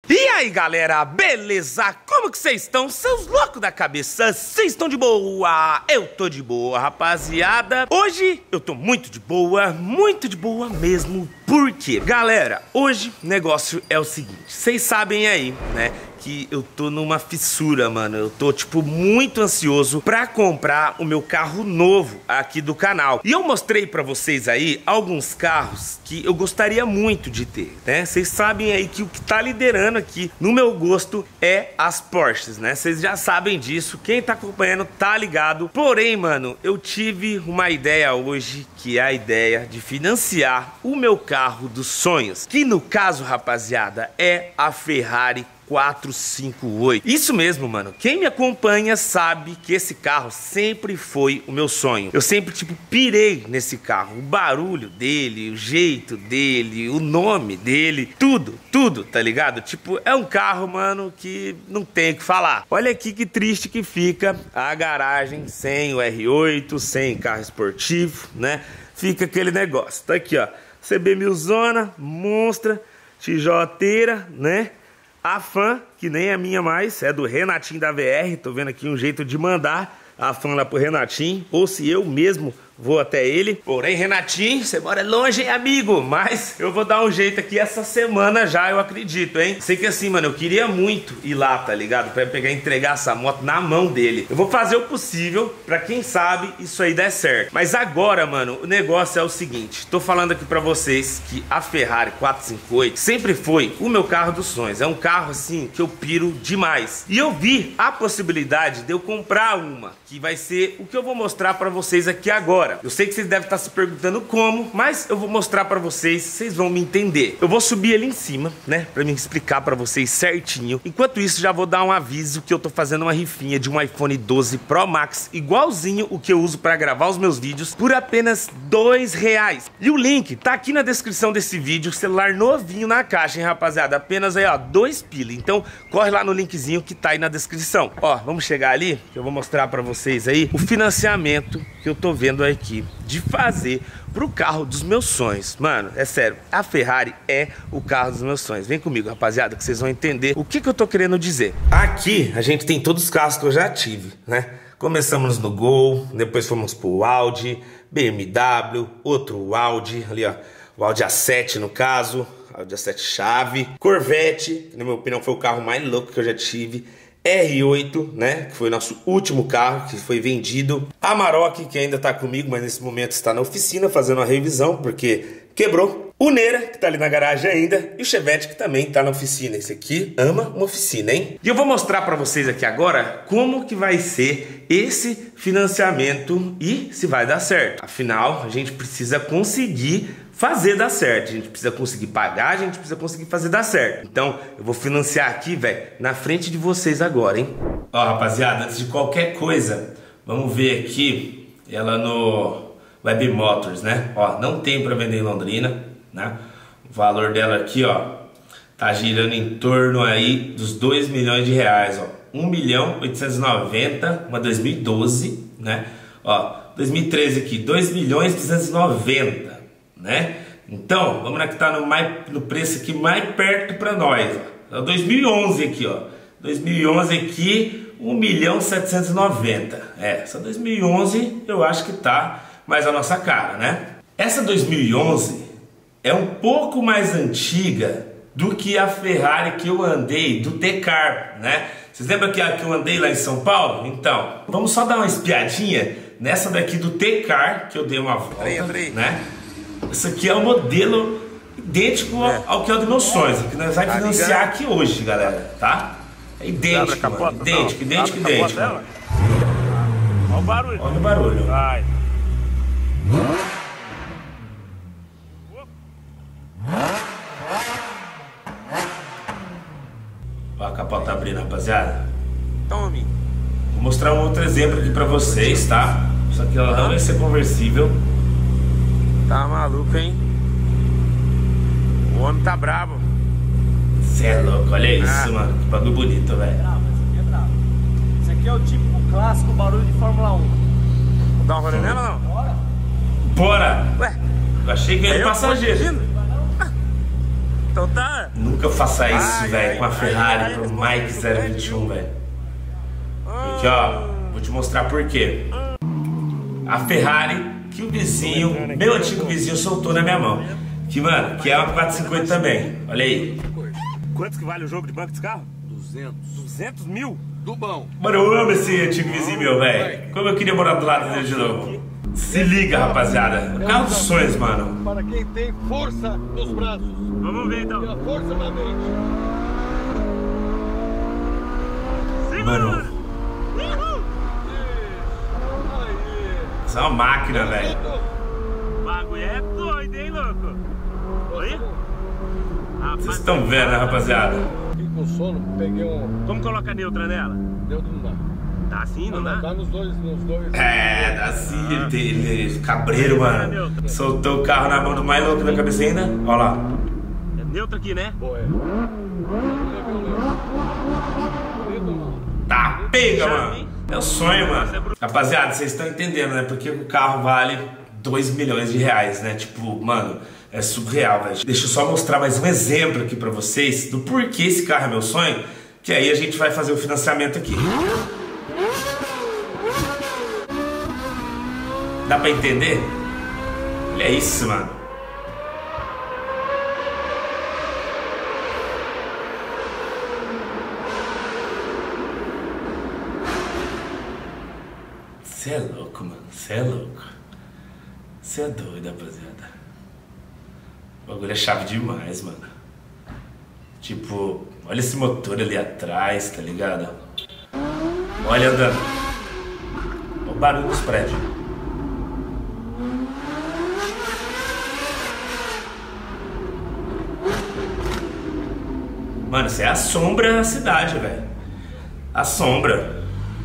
E aí galera, beleza? Como que vocês estão? Seus loucos da cabeça, vocês estão de boa? Eu tô de boa, rapaziada. Hoje eu tô muito de boa mesmo. Por quê? Galera, hoje o negócio é o seguinte. Vocês sabem aí, né, que eu tô numa fissura, mano. Eu tô, tipo, muito ansioso pra comprar o meu carro novo aqui do canal. E eu mostrei pra vocês aí alguns carros que eu gostaria muito de ter, né? Vocês sabem aí que o que tá liderando aqui no meu gosto é as Porsches, né? Vocês já sabem disso, quem tá acompanhando tá ligado. Porém, mano, eu tive uma ideia hoje, que é a ideia de financiar o meu carro dos sonhos, que no caso, rapaziada, é a Ferrari 458. Isso mesmo, mano. Quem me acompanha sabe que esse carro sempre foi o meu sonho. Eu sempre, tipo, pirei nesse carro. O barulho dele, o jeito dele, o nome dele, tudo, tá ligado? Tipo, é um carro, mano, que não tem o que falar. Olha aqui que triste que fica a garagem sem o R8, sem carro esportivo, né? Fica aquele negócio. Tá aqui, ó. CB1000zona, monstra, tijoteira, né? A fan, que nem é minha mais, é do Renatinho da VR. Tô vendo aqui um jeito de mandar a fan lá pro Renatinho, ou se eu mesmo vou até ele. Porém, Renatinho, você mora longe, hein, amigo? Mas eu vou dar um jeito aqui essa semana já, eu acredito, hein? Sei que assim, mano, eu queria muito ir lá, tá ligado? Pra pegar e entregar essa moto na mão dele. Eu vou fazer o possível pra, quem sabe, isso aí der certo. Mas agora, mano, o negócio é o seguinte. Tô falando aqui pra vocês que a Ferrari 458 sempre foi o meu carro dos sonhos. É um carro, assim, que eu piro demais. E eu vi a possibilidade de eu comprar uma, que vai ser o que eu vou mostrar pra vocês aqui agora. Eu sei que vocês devem estar se perguntando como, mas eu vou mostrar pra vocês, vocês vão me entender. Eu vou subir ali em cima, né, pra me explicar pra vocês certinho. Enquanto isso, já vou dar um aviso que eu tô fazendo uma rifinha de um iPhone 12 Pro Max, igualzinho o que eu uso pra gravar os meus vídeos, por apenas R$2. E o link tá aqui na descrição desse vídeo, celular novinho na caixa, hein, rapaziada? Apenas aí, ó, 2 pila. Então, corre lá no linkzinho que tá aí na descrição. Ó, vamos chegar ali, que eu vou mostrar pra vocês aí o financiamento que eu tô vendo aqui de fazer pro carro dos meus sonhos. Mano, é sério, a Ferrari é o carro dos meus sonhos. Vem comigo, rapaziada, que vocês vão entender o que eu tô querendo dizer. Aqui a gente tem todos os carros que eu já tive, né? Começamos no Gol, depois fomos pro Audi, BMW, outro Audi, ali ó, o Audi A7 no caso, Audi A7 chave, Corvette, que na minha opinião foi o carro mais louco que eu já tive, R8, né, que foi o nosso último carro que foi vendido, Amarok, que ainda tá comigo, mas nesse momento está na oficina fazendo uma revisão, porque quebrou, o Neira, que tá ali na garagem ainda, e o Chevette, que também tá na oficina. Esse aqui ama uma oficina, hein? E eu vou mostrar pra vocês aqui agora como que vai ser esse financiamento e se vai dar certo. Afinal, a gente precisa conseguir fazer dar certo, a gente precisa conseguir pagar, a gente precisa conseguir fazer dar certo. Então, eu vou financiar aqui, velho, na frente de vocês agora, hein? Ó, rapaziada, antes de qualquer coisa, vamos ver aqui ela no Web Motors, né? Ó, não tem para vender em Londrina, né? O valor dela aqui, ó, tá girando em torno aí dos R$2 milhões, ó. 1.890.000, uma 2012, né? Ó, 2013 aqui, 2.290.000, né? Então, vamos lá que tá no preço aqui mais perto para nós, ó. 2011 aqui, ó. 2011 aqui, 1.790.000. É, essa 2011 eu acho que tá mais a nossa cara, né? Essa 2011 é um pouco mais antiga do que a Ferrari que eu andei, do T-Car, né? Vocês lembram que eu andei lá em São Paulo? Então, vamos só dar uma espiadinha nessa daqui do T-Car, que eu dei uma volta, né? Esse aqui é o modelo idêntico ao que é o dos meus sonhos, que nós vamos financiar aqui hoje, galera, tá? É idêntico, mano, idêntico. Olha o barulho. Olha o barulho. Vai. Ó, a capota tá abrindo, rapaziada. Tome. Vou mostrar um outro exemplo aqui pra vocês, tá? Só que ela não vai ser conversível. Tá maluco, hein? O homem tá bravo. Cê é louco, olha isso, mano. Que bagulho bonito, velho. Esse aqui é bravo. Esse aqui é o típico clássico barulho de Fórmula 1. Vamos dar um rolê nela ou não? Bora. Bora! Ué? Eu achei que era passageiro. Então tá. Nunca faça isso, velho, com a Ferrari pro Mike 021, velho. Porque, ó, vou te mostrar por quê. A Ferrari que o vizinho, meu antigo vizinho, soltou na minha mão. Que, mano, que é uma 450 também. Olha aí. Quanto que vale o jogo de banco desse carro? 200. 200 mil? Do bom. Mano, eu amo esse antigo vizinho meu, velho. Como eu queria morar do lado dele de novo. Se liga, rapaziada. O carro dos sonhos, mano. Para quem tem força nos braços. Vamos ver então. E a força na mente. Mano, Aí. isso é uma máquina, velho. O bagulho é doido, hein, louco? Oi? Vocês estão vendo, né, rapaziada? Fiquei com sono, peguei um. Como coloca a neutra nela? Deu não dá. Tá assim, não Dá dá? nos dois. É, dá assim, ele cabreiro, mano. Soltou o carro na mão do mais louco da cabeça ainda. Olha lá. É neutra aqui, né? Boa, é. Bonito, não. Tá, pega, mano. É o sonho, mano. Rapaziada, vocês estão entendendo, né? Porque o carro vale 2 milhões de reais, né? Tipo, mano, é surreal, velho. Deixa eu só mostrar mais um exemplo aqui pra vocês do porquê esse carro é meu sonho. Que aí a gente vai fazer o financiamento aqui. Dá pra entender? Olha isso, mano. Você é louco, mano. Você é louco. Você é doido, rapaziada. O bagulho é chave demais, mano. Tipo, olha esse motor ali atrás, tá ligado? Olha andando. Olha o barulho dos prédios. Mano, você assombra a cidade, velho. Assombra.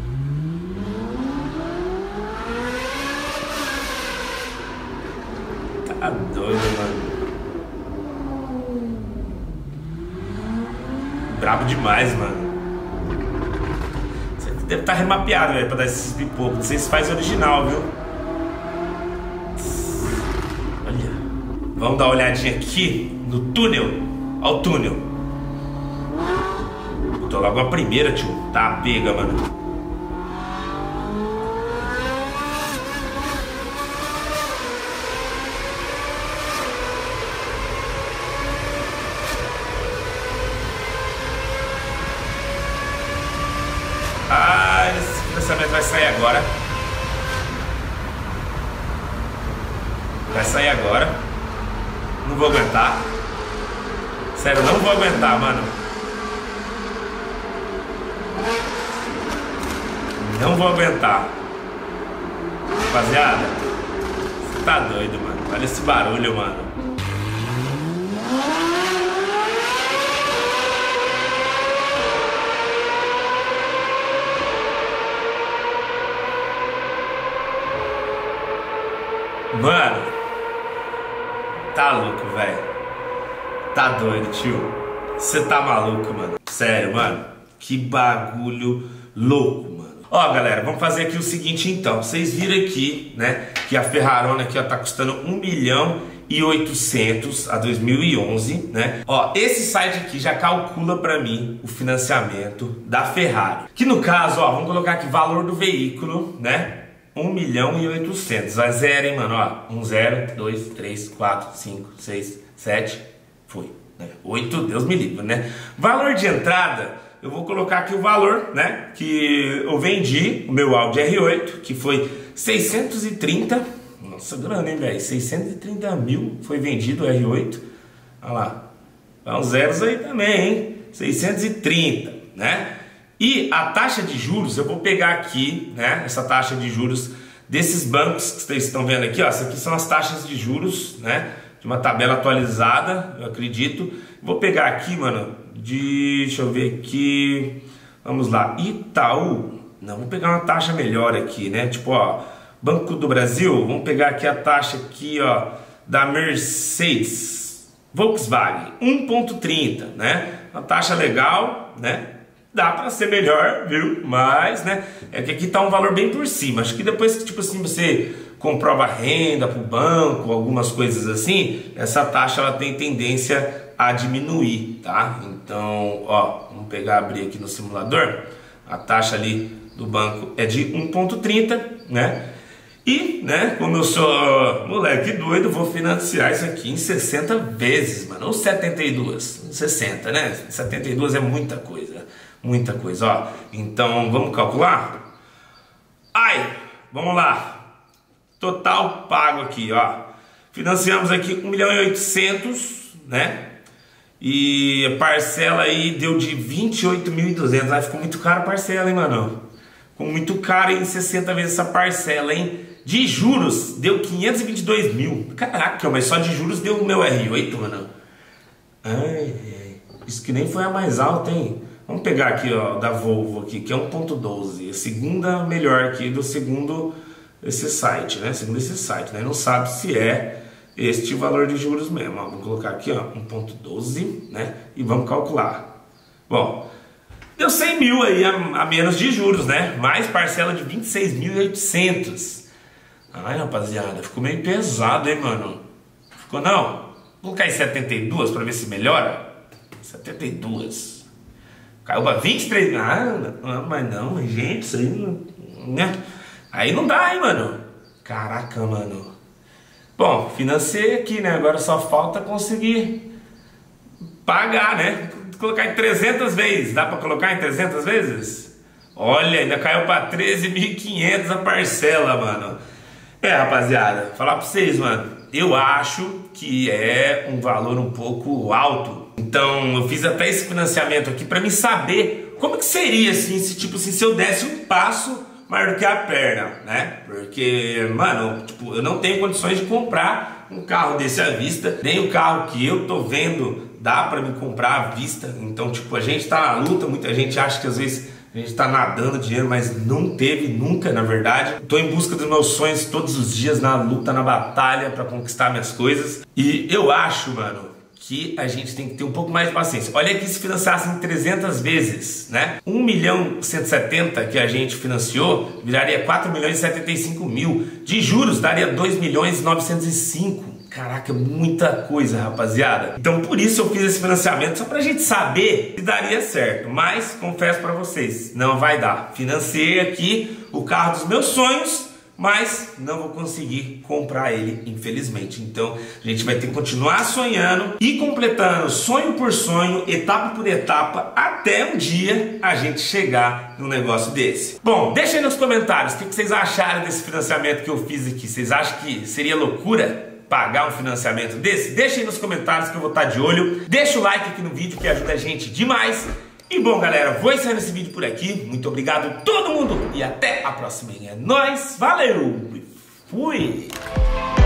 Tá doido, mano. Brabo demais, mano. Você deve estar remapeado, velho, pra dar esses pipocos. Não sei se faz original, viu? Olha. Vamos dar uma olhadinha aqui no túnel. Olha o túnel. Tô logo a primeira, tio. Tá pega, mano. Ah, esse financiamento vai sair agora. Vai sair agora. Não vou aguentar. Sério, não vou aguentar, mano. Não vou aguentar. Rapaziada, você tá doido, mano. Olha esse barulho, mano. Mano, tá louco, velho. Tá doido, tio. Você tá maluco, mano. Sério, mano. Que bagulho louco, mano. Ó, galera, vamos fazer aqui o seguinte, então. Vocês viram aqui, né, que a Ferrarona aqui, ó, tá custando 1.800.000 a 2011, né? Ó, esse site aqui já calcula pra mim o financiamento da Ferrari. Que no caso, ó, vamos colocar aqui valor do veículo, né? 1.800.000. Vai zero, hein, mano, ó. 1, 0, 2, 3, 4, 5, 6, 7. Foi, né? 8, Deus me livre, né? Valor de entrada, eu vou colocar aqui o valor, né? Que eu vendi o meu Audi R8, que foi 630. Nossa, grana, hein, velho? 630 mil foi vendido o R8. Olha lá. Dá uns zeros aí também, hein? 630, né? E a taxa de juros, eu vou pegar aqui, né, essa taxa de juros desses bancos que vocês estão vendo aqui, ó. Essas aqui são as taxas de juros, né, de uma tabela atualizada, eu acredito. Vou pegar aqui, mano, deixa eu ver aqui, vamos lá, Itaú. Não, vou pegar uma taxa melhor aqui, né, tipo, ó, Banco do Brasil. Vamos pegar aqui a taxa aqui, ó, da Mercedes, Volkswagen, 1,30, né, uma taxa legal, né. Dá pra ser melhor, viu? Mas, né, é que aqui tá um valor bem por cima. Acho que depois que, tipo assim, você comprova renda pro banco, algumas coisas assim, essa taxa ela tem tendência a diminuir, tá? Então, ó, vamos pegar, abrir aqui no simulador. A taxa ali do banco é de 1,30, né? E, né, como eu sou moleque doido, vou financiar isso aqui em 60 vezes, mano. Ou 72, 60, né? 72 é muita coisa, ó. Então, vamos calcular? Ai, vamos lá. Total pago aqui, ó. Financiamos aqui 1.800.000, né? E a parcela aí deu de 28.200. Aí ficou muito caro a parcela, hein, mano? Ficou muito caro em 60 vezes essa parcela, hein? De juros deu 522 mil. Caraca, mas só de juros deu o meu R8, mano. Ai, isso que nem foi a mais alta, hein? Vamos pegar aqui, ó, da Volvo aqui, que é 1.12. A segunda melhor aqui do segundo esse site, né? Segundo esse site, né? Não sabe se é este valor de juros mesmo. Ó, vamos colocar aqui, ó, 1.12, né? E vamos calcular. Bom, deu 100 mil aí a menos de juros, né? Mais parcela de 26.800. Ai, rapaziada, ficou meio pesado, hein, mano? Ficou não? Vou colocar em 72 pra ver se melhora. 72. Caiu pra 23. Ah, mas não, gente, isso aí não, né? Aí não dá, hein, mano? Caraca, mano. Bom, financei aqui, né? Agora só falta conseguir pagar, né? Vou colocar em 300 vezes. Dá pra colocar em 300 vezes? Olha, ainda caiu pra 13.500 a parcela, mano. É, rapaziada, falar pra vocês, mano, eu acho que é um valor um pouco alto. Então eu fiz até esse financiamento aqui pra me saber como que seria assim, se tipo assim, se eu desse um passo maior do que a perna, né? Porque, mano, tipo, eu não tenho condições de comprar um carro desse à vista, nem o carro que eu tô vendo dá pra me comprar à vista. Então, tipo, a gente tá na luta, muita gente acha que às vezes a gente tá nadando dinheiro, mas não teve nunca, na verdade. Tô em busca dos meus sonhos todos os dias, na luta, na batalha pra conquistar minhas coisas. E eu acho, mano, que a gente tem que ter um pouco mais de paciência. Olha aqui, se financiassem 300 vezes, né? 1.170.000 que a gente financiou viraria 4.075.000. De juros daria 2.905.000. Caraca, muita coisa, rapaziada. Então por isso eu fiz esse financiamento, só pra gente saber se daria certo. Mas confesso pra vocês, não vai dar. Financei aqui o carro dos meus sonhos, mas não vou conseguir comprar ele, infelizmente. Então a gente vai ter que continuar sonhando e completando sonho por sonho, etapa por etapa, até um dia a gente chegar num negócio desse. Bom, deixa aí nos comentários o que vocês acharam desse financiamento que eu fiz aqui. Vocês acham que seria loucura pagar um financiamento desse? Deixa aí nos comentários que eu vou estar de olho. Deixa o like aqui no vídeo que ajuda a gente demais. E bom, galera, vou encerrando esse vídeo por aqui. Muito obrigado a todo mundo e até a próxima. É nóis, valeu e fui!